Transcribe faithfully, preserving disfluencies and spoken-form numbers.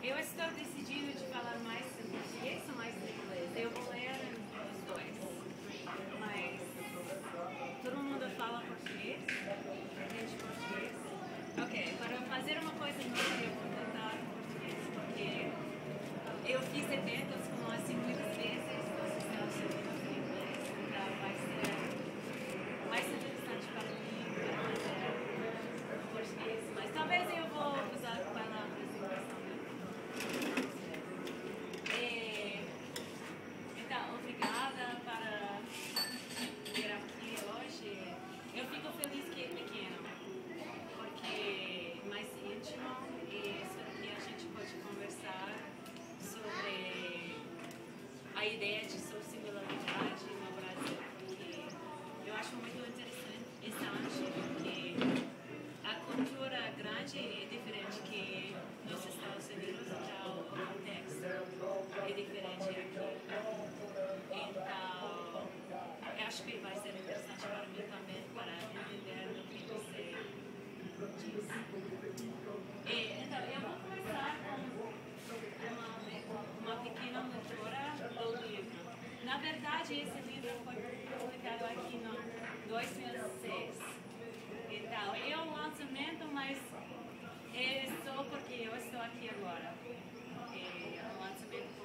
Eu estou decidindo de falar mais em português ou mais em inglês. Eu vou ler os dois. Mas todo mundo fala português? Entende português? Ok, para fazer uma coisa nova eu vou tentar português, porque eu fiz eventos como assim muitas vezes nos Estados Unidos em inglês, então vai ser mais interessante para mim para fazer português. Mas talvez eu vou usar palavras em inglês. É, então, obrigada para vir aqui hoje. Eu fico feliz que é pequeno, porque é mais íntimo e espero que a gente pode conversar sobre a ideia de sustentabilidade no Brasil, porque eu acho muito interessante, porque a cultura grande é diferente que nos Estados Unidos, então o contexto é diferente aqui. Então, eu acho que vai ser interessante para mim também, para entender o que você diz. E, então, eu vou começar com uma, uma pequena leitura do livro. Na verdade, esse livro foi publicado aqui em dois mil e seis. Então, é um lançamento, mas é só porque eu estou aqui agora. É um lançamento